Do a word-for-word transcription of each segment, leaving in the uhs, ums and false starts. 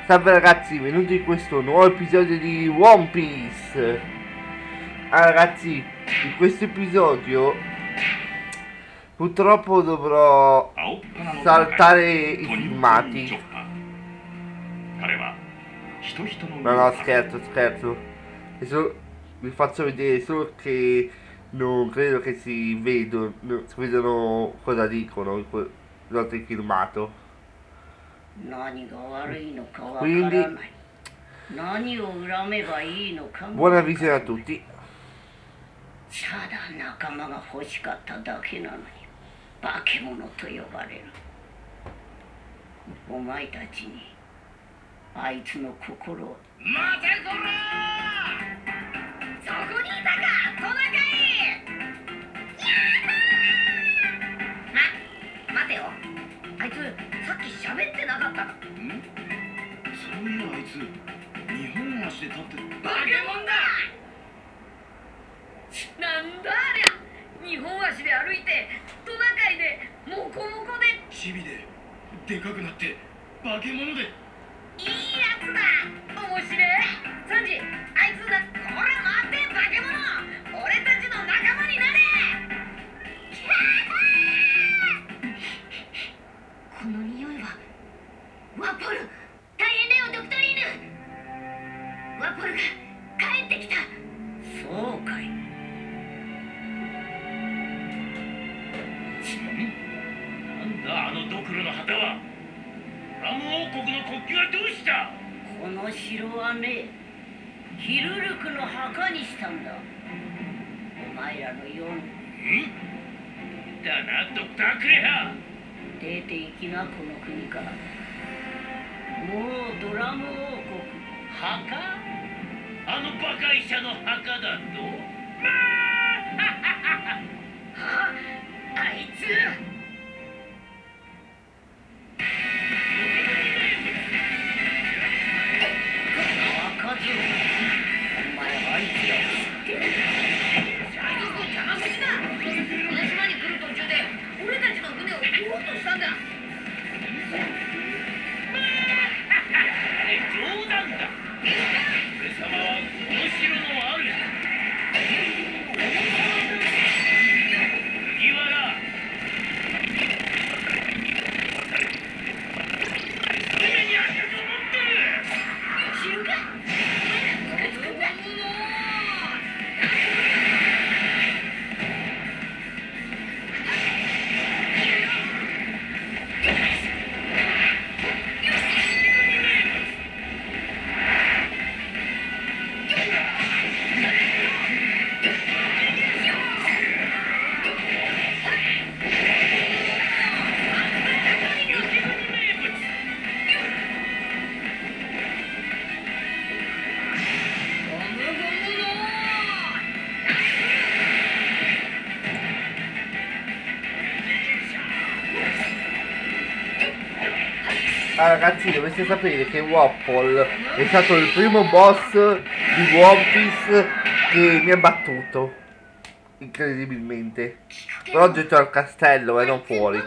Salve ragazzi, benvenuti in questo nuovo episodio di One Piece. Ah ragazzi, in questo episodio purtroppo dovrò saltare i filmati. No no, scherzo, scherzo. Adesso vi faccio vedere solo che non credo che si vedono, si vedono cosa dicono durante il filmato. Quindi buona visione a tutti. ただ仲間が欲しかっただけなのに化け物と呼ばれる。お前たちにあいつの心を。待てこらー、そこにいたかトナカイ。ま待てよ、あいつさっき喋ってなかったか。んそういやあいつ日本足で立ってる。化け物だ。なんだありゃ、日本足で歩いてトナカイでモコモコでチビででかくなって化け物でいいやつだ。面白い。サンジ、あいつだ。これ待って化け物、俺たちの仲間になれ。この匂いはワポル。大変だよドクトリーヌ。ワポルが帰ってきた。そうかい。なんだあのドクロの旗は。ラム王国の国旗はどうした。この城はね、ヒルルクの墓にしたんだ。お前らのように。んだなドクタークレハ。出て行きなこの国から。もうドラム王国墓、あの馬鹿医者の墓だと。はあいつ。 Ah ragazzi, dovete sapere che Wapol è stato il primo boss di One Piece che mi ha battuto, incredibilmente. Però dentro al castello e non fuori.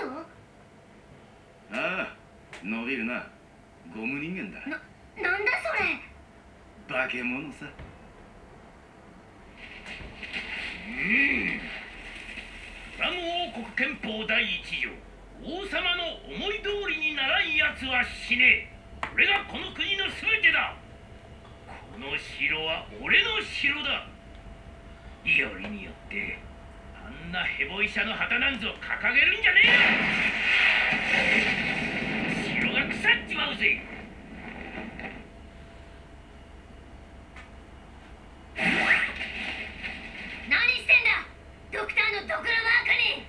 Ah, 伸びるな。ゴム人間だ。な、なんだそれ。化け物さ。うん。ラム王国憲法第一条。王様の思い通りにならんやつは死ね。これがこの国の全てだ。この城は俺の城だ。よりによってあんなヘボ医者の旗なんぞ掲げるんじゃねえ。城が腐っちまうぜ。何してんだドクターのドクラマーカニ。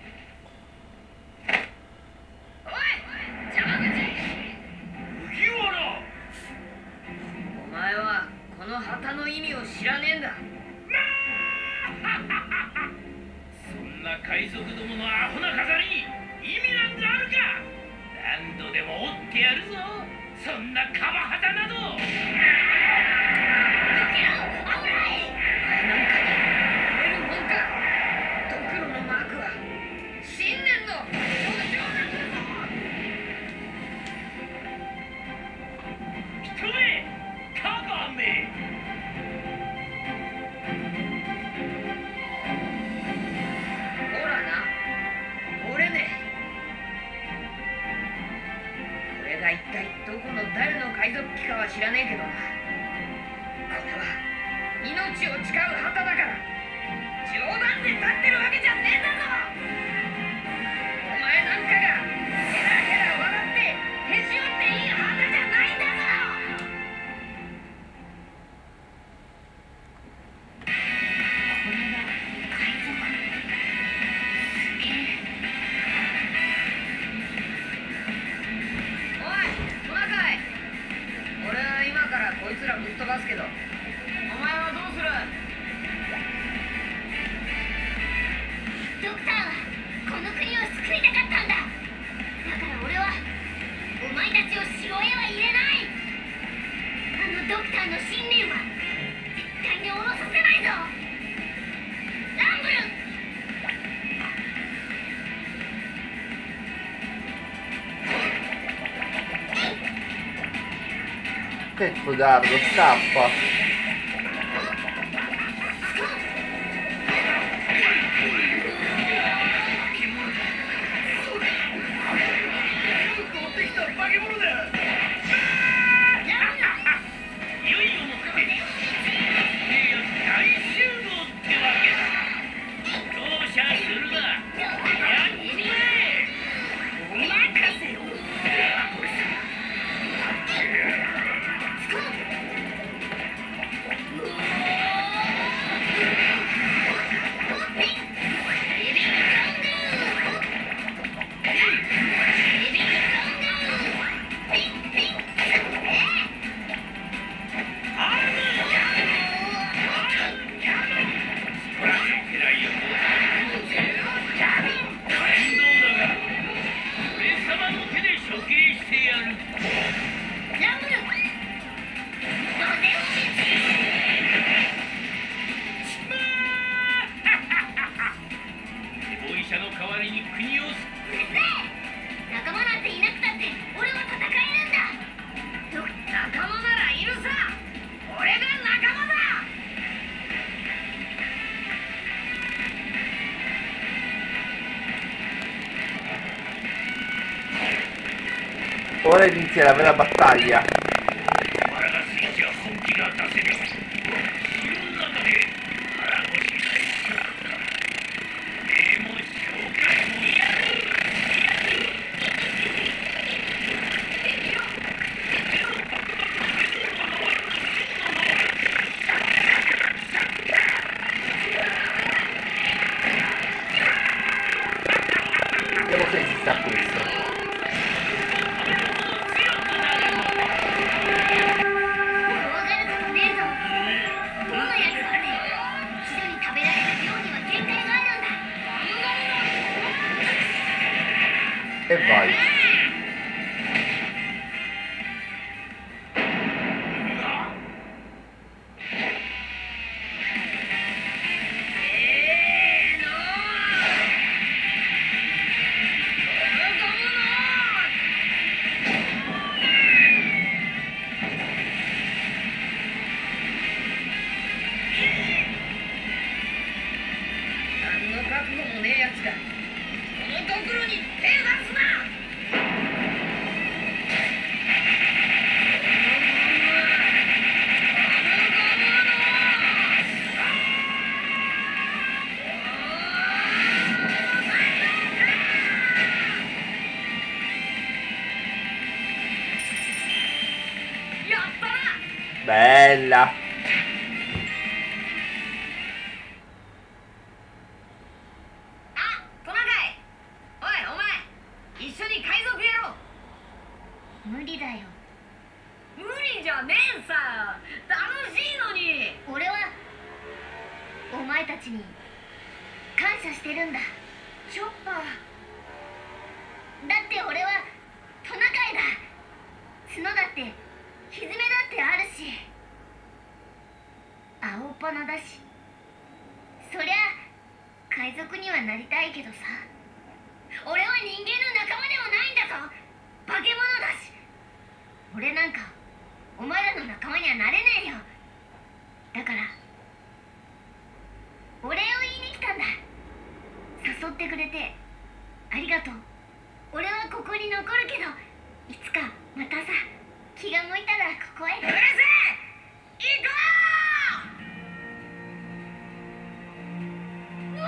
お前はこの旗の意味を知らねえんだ。そんな海賊どものアホな飾りに意味なんざあるか。何度でも折ってやるぞ、そんなカバ旗など。危ない。お前なんかに触れるもんか。ドクロのマークは信念の象徴だ。 どこの誰の海賊機かは知らねえけどな。これは命を誓う旗だから、冗談で立ってるわけじゃねえんだぞ。お前なんかがヘラヘラ笑ってへし折っていい旗じゃないんだぞ。これが海賊。すげえ。おいトナカイ、俺は今からこいつらぶっ飛ばすけど、お前はどうする？ドクターはこの国を救いたかったんだ。だから俺はお前たちを城へは入れない。あのドクターの信念は絶対に下ろさせないぞ。ランブル。 Che codardo, scappa! Ora inizia la vera battaglia. Vediamo se ci sta questo. E vai. Bella. Ah, Tonakai! Oi, omae! 一緒に海賊やろう。無理だよ。無理じゃねえさ。楽しいのに。俺はお前たちに感謝してるんだ。チョッパー。だって俺はトナカイだ。角だってひづめだってあるし、青っ鼻だし、そりゃ海賊にはなりたいけどさ、俺は人間の仲間でもないんだぞ。化け物だし。俺なんかお前らの仲間にはなれねえよ。だからお礼を言いに来たんだ。誘ってくれてありがとう。俺はここに残るけど、いつかまたさ。 気が向いたらここへ。うるせえ、行こう。う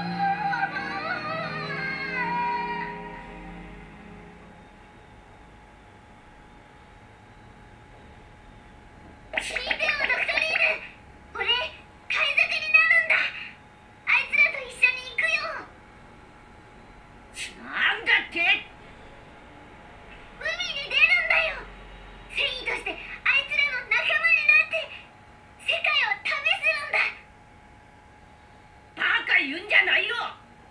聞いてよ、ドクトリーヌ。俺、海賊になるんだ。あいつらと一緒に行くよ。 なんだって？ 海に出るんだよ。繊維としてあいつらの仲間になって世界を旅するんだ。 バカ言うんじゃないよ。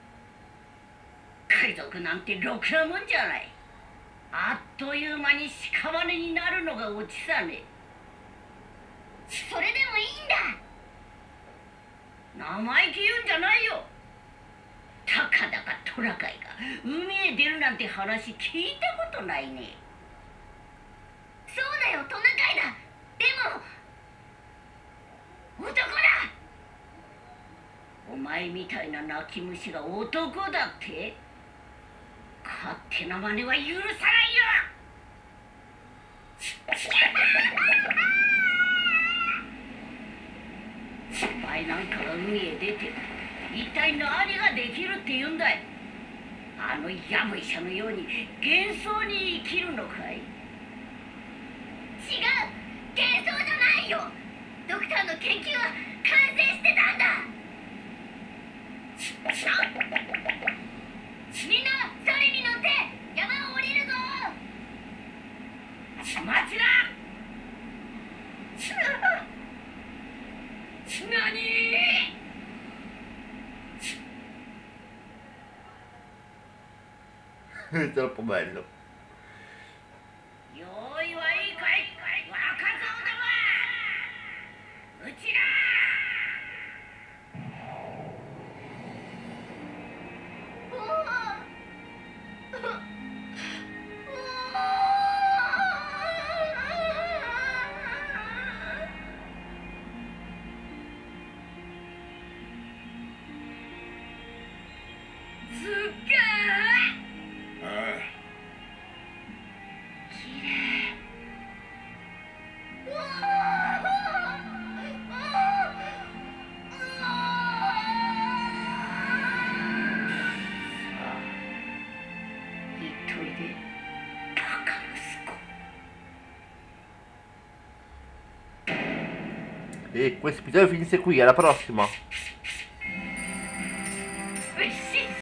海賊なんてろくなもんじゃない。あっという間に屍になるのがオチさね。 それでもいいんだ。 生意気言うんじゃないよ。たかだかトラカイが海へ出るなんて話聞いたことないね。 そうだよ、トナカイだ。でも男だ。 お前みたいな泣き虫が男だって？勝手な真似は許さないよ。スパイなんかが海へ出て一体何ができるって言うんだい。あのヤブ医者のように幻想に生きるのかい？ 違う、幻想じゃないよ。ドクターの研究は完成してたんだ。みんなソリに乗って山を降りるぞ。 待ちな。何？ Troppo bello. 用意はいいかい？若造ども、うちら。すっげえ。 ああ、 きれい。言っといで、バカ息子。 E questo episodio finisce qui, alla prossima.